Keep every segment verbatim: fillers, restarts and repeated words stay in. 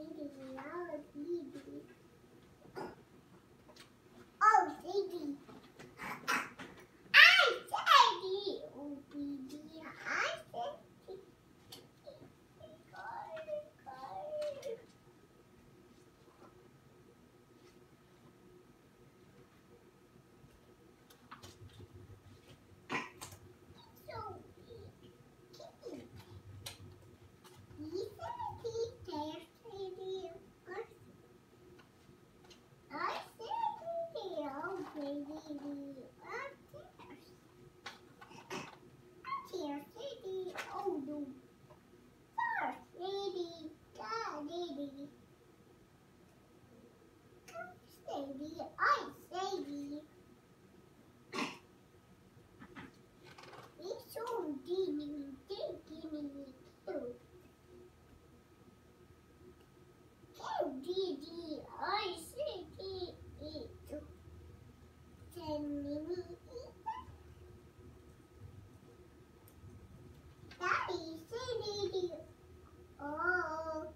Oh,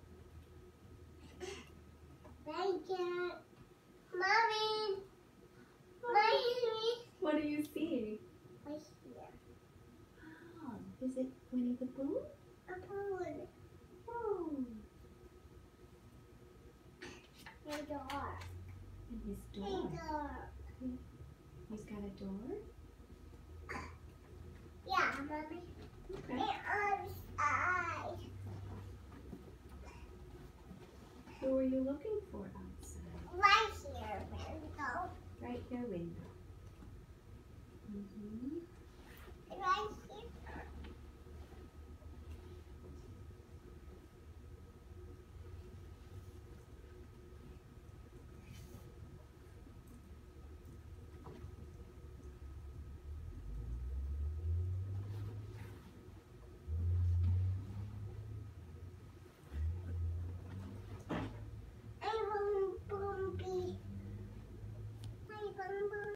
thank you. Mommy, mommy. What do you see? Right here. Oh, is it Winnie the Pooh? A pool. Oh, A door. and his A door. door. He's got a door? Yeah, mommy. Okay. And outside. Who are you looking for outside? Right here, window. Right here, window.